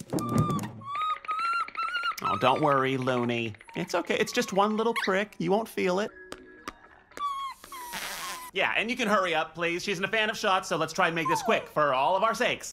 Oh, don't worry, Looney. It's okay. It's just one little prick. You won't feel it. Yeah, and you can hurry up, please. She isn't a fan of shots, so let's try and make this quick for all of our sakes.